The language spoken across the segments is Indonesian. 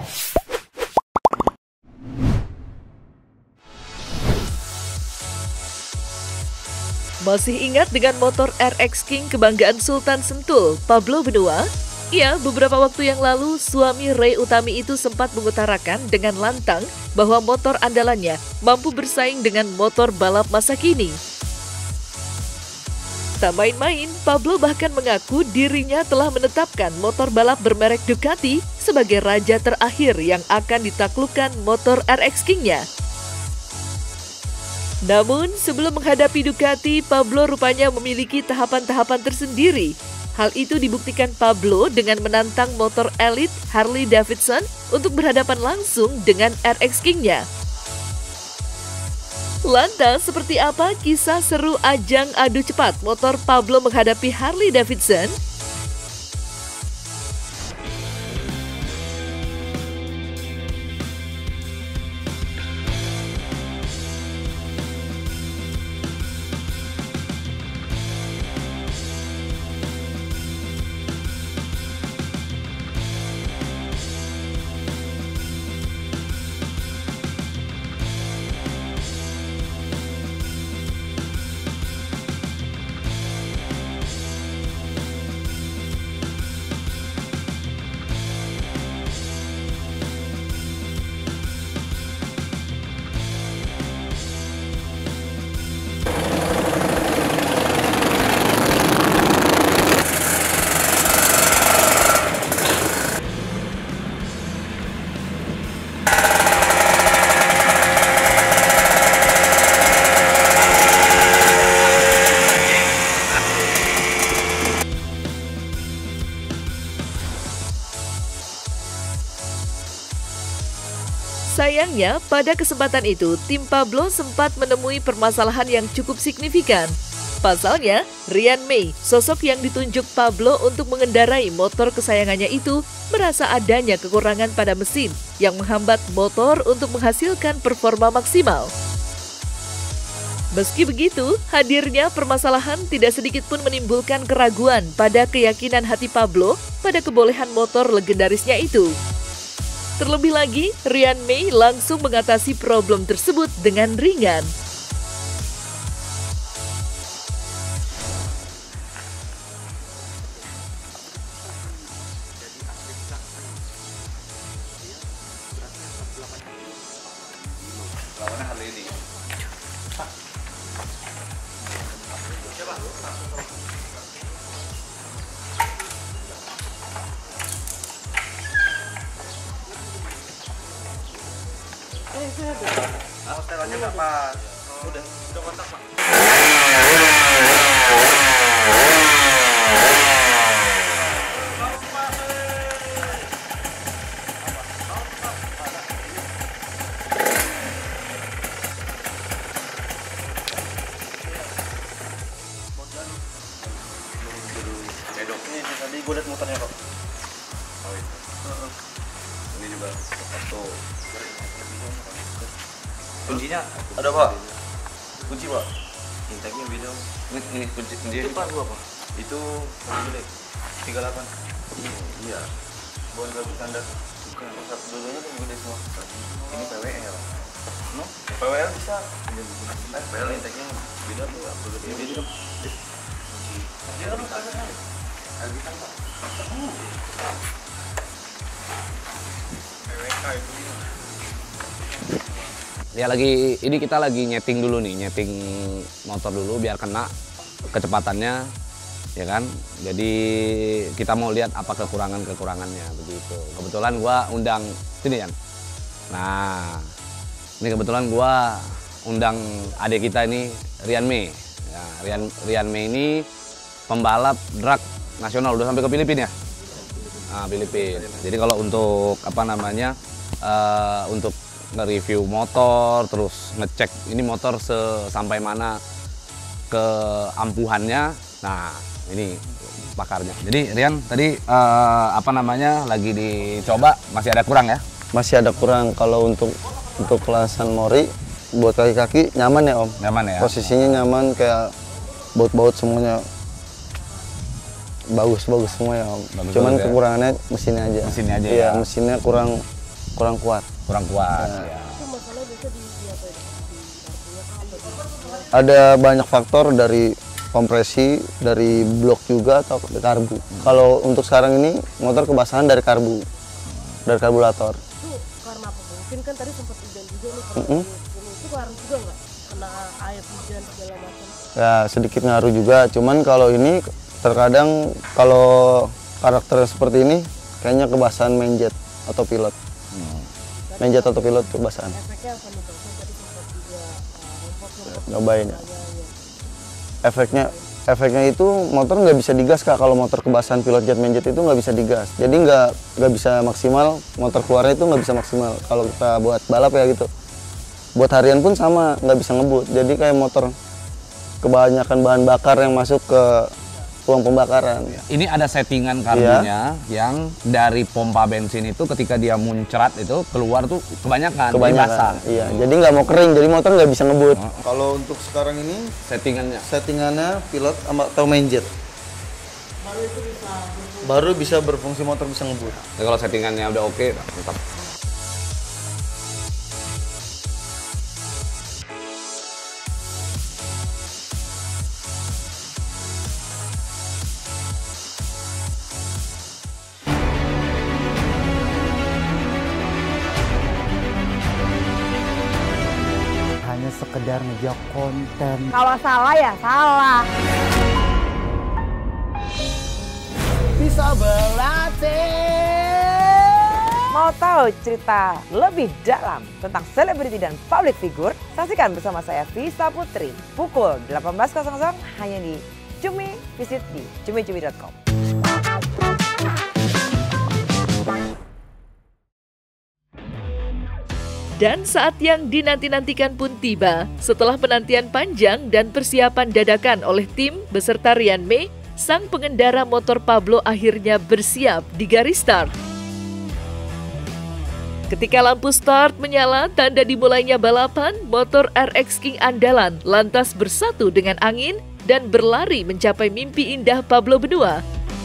Masih ingat dengan motor RX King kebanggaan Sultan Sentul, Pablo Benua? Ya, beberapa waktu yang lalu suami Ray Utami itu sempat mengutarakan dengan lantang bahwa motor andalannya mampu bersaing dengan motor balap masa kini. Tak main-main, Pablo bahkan mengaku dirinya telah menetapkan motor balap bermerek Ducati sebagai raja terakhir yang akan ditaklukkan motor RX King-nya. Namun, sebelum menghadapi Ducati, Pablo rupanya memiliki tahapan-tahapan tersendiri. Hal itu dibuktikan Pablo dengan menantang motor elit Harley Davidson untuk berhadapan langsung dengan RX King-nya. Lantas, seperti apa kisah seru ajang adu cepat motor Pablo menghadapi Harley Davidson? Sayangnya, pada kesempatan itu, tim Pablo sempat menemui permasalahan yang cukup signifikan. Pasalnya, Ryan May, sosok yang ditunjuk Pablo untuk mengendarai motor kesayangannya itu, merasa adanya kekurangan pada mesin yang menghambat motor untuk menghasilkan performa maksimal. Meski begitu, hadirnya permasalahan tidak sedikit pun menimbulkan keraguan pada keyakinan hati Pablo pada kebolehan motor legendarisnya itu. Terlebih lagi, Ryan May langsung mengatasi problem tersebut dengan ringan. Setelannya nggak pas. Udah kontak Pak. Ini tadi gue liat motornya kok. Oh itu. Ini juga foto. Kuncinya ada Pak? Kunci Pak? Inteknya beda. Ini kunci itu Pak gua Pak? Itu gede 38. Iya. Bukan gak standar. Bukan. Dulunya kan gede semua. Ini PWL. No? PWL bisa. PWL inteknya beda tuh. Beda beda. Dia kan Albitan Pak. PWK itu. Ya kita lagi nyeting dulu nih, nyeting motor dulu biar kena kecepatannya, ya kan. Jadi kita mau lihat apa kekurangannya begitu. Kebetulan gua undang sini ya. Nah, ini kebetulan gua undang adik kita ini Ryan May. Ya, Ryan May ini pembalap drag nasional, udah sampai ke Filipina ya. Nah, Filipina. Jadi kalau untuk apa namanya untuk nge-review motor, terus ngecek ini motor sampai mana keampuhannya. Nah, ini pakarnya. Jadi Rian tadi apa namanya lagi dicoba, masih ada kurang ya? Masih ada kurang. Kalau untuk kelasan Mori buat kaki-kaki nyaman ya Om. Nyaman ya. Posisinya nyaman, kayak baut-baut semuanya bagus semua ya Om. Cuman ya? Kekurangannya mesinnya aja. Mesinnya aja iya, ya. Mesinnya kurang kurang kuat. Kurang kuat. Ya. Ada banyak faktor dari kompresi, dari blok juga atau dari karbu. Kalau untuk sekarang ini motor kebasahan dari karbu, dari karburator. Itu karena apa? Mungkin kan tadi sempat hujan juga nih. Itu ngaruh juga nggak? Kena air hujan segala macam. Ya sedikit ngaruh juga. Cuman kalau ini terkadang kalau karakter seperti ini kayaknya kebasahan main jet atau pilot. Main jet atau pilot kebasahan. Efeknya apa nih? Tadi sempat juga Nyobain ya. Efeknya itu motor nggak bisa digas Kak. Kalau motor kebasahan pilot jet main jet itu nggak bisa digas. Jadi nggak bisa maksimal, motor keluarnya itu nggak bisa maksimal. Kalau kita buat balap ya gitu. Buat harian pun sama, nggak bisa ngebut. Jadi kayak motor kebanyakan bahan bakar yang masuk ke ruang pembakaran. Ini ada settingan karbunya yang dari pompa bensin itu ketika dia muncrat itu keluar tuh kebanyakan basah. Iya, jadi nggak mau kering, jadi motor nggak bisa ngebut. Kalau untuk sekarang ini settingannya pilot atau main jet. Baru bisa berfungsi motor bisa ngebut. Jadi kalau settingannya udah oke, mantap. Hanya sekedar ngejok konten. Kalau salah ya salah. Bisa berlatih. Mau tahu cerita lebih dalam tentang selebriti dan public figure? Saksikan bersama saya Vista Putri pukul 18.00 hanya di Cumi. Visit di cumi-cumi.com. Dan saat yang dinanti-nantikan pun tiba. Setelah penantian panjang dan persiapan dadakan oleh tim beserta Rian May, sang pengendara motor Pablo akhirnya bersiap di garis start. Ketika lampu start menyala, tanda dimulainya balapan, motor RX King andalan lantas bersatu dengan angin dan berlari mencapai mimpi indah Pablo Benua.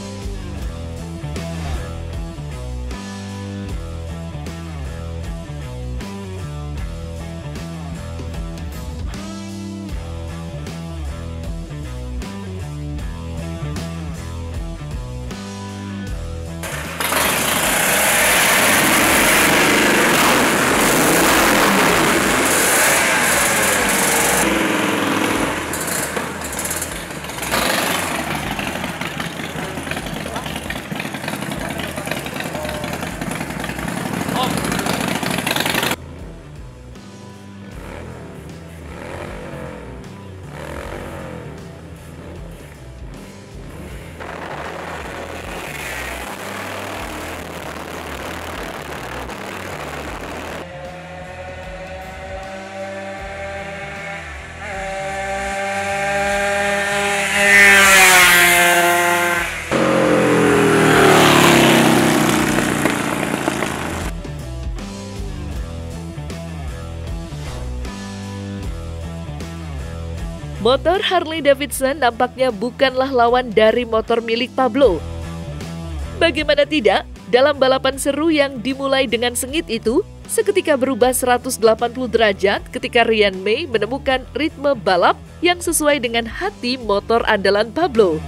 Motor Harley Davidson nampaknya bukanlah lawan dari motor milik Pablo. Bagaimana tidak, dalam balapan seru yang dimulai dengan sengit itu, seketika berubah 180 derajat ketika Rian May menemukan ritme balap yang sesuai dengan hati motor andalan Pablo.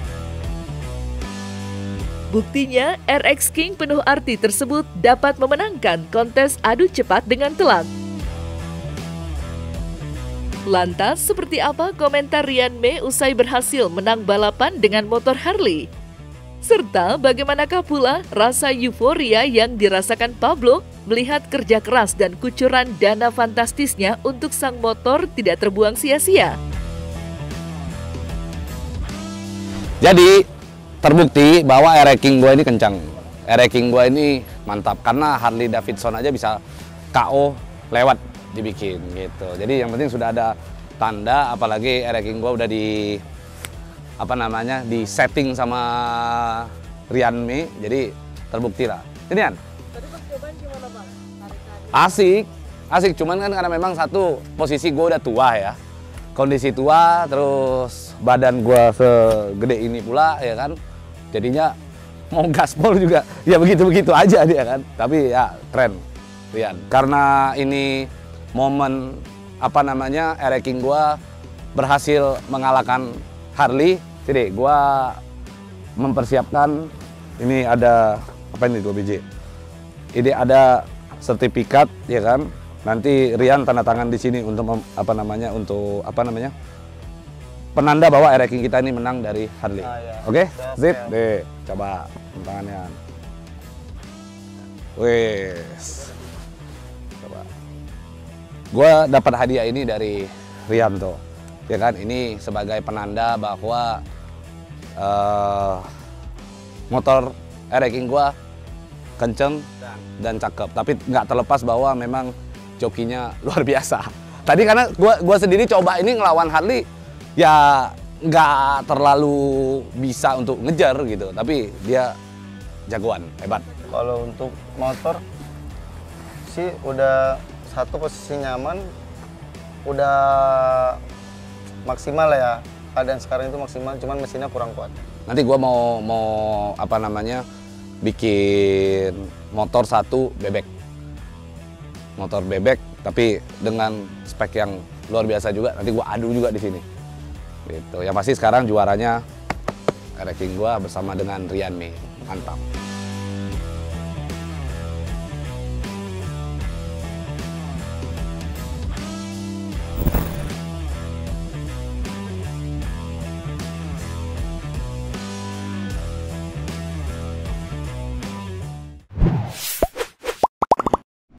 Buktinya, RX King penuh arti tersebut dapat memenangkan kontes adu cepat dengan telak. Lantas, seperti apa komentar Rian May usai berhasil menang balapan dengan motor Harley? Serta bagaimanakah pula rasa euforia yang dirasakan Pablo melihat kerja keras dan kucuran dana fantastisnya untuk sang motor tidak terbuang sia-sia? Jadi, terbukti bahwa RX King gua ini kencang. RX King gua ini mantap karena Harley Davidson aja bisa KO lewat dibikin gitu. Jadi yang penting sudah ada tanda, apalagi RX King gua udah di di setting sama Rian May, jadi terbukti lah. Ini kan? Tadi pas cobain gimana Bang? Asik, cuman kan karena memang satu posisi gua udah tua ya. Kondisi tua, terus badan gua segede ini pula ya kan. Jadinya mau gaspol juga ya begitu-begitu aja dia kan. Tapi ya keren. Rian. Karena ini momen apa namanya Ereking gua berhasil mengalahkan Harley, jadi gua mempersiapkan ini ada apa ini 2 biji. Ini ada sertifikat ya kan. Nanti Rian tanda tangan di sini untuk penanda bahwa Ereking kita ini menang dari Harley. Ya. Oke? Zip deh. Coba tangannya. Wes. Coba. Gua dapat hadiah ini dari Rianto. Ya kan, ini sebagai penanda bahwa motor Ereking gua kenceng dan cakep. Tapi nggak terlepas bahwa memang jokinya luar biasa. Tadi karena gua sendiri coba ini ngelawan Harley, ya nggak terlalu bisa untuk ngejar gitu. Tapi dia jagoan, hebat. Kalau untuk motor sih udah satu posisi nyaman, udah maksimal ya. Keadaan sekarang itu maksimal, cuman mesinnya kurang kuat. Nanti gua mau apa namanya bikin motor 1 bebek. Motor bebek tapi dengan spek yang luar biasa juga. Nanti gua adu juga di sini. Gitu. Yang pasti sekarang juaranya Ereking gua bersama dengan Rian May. Mantap.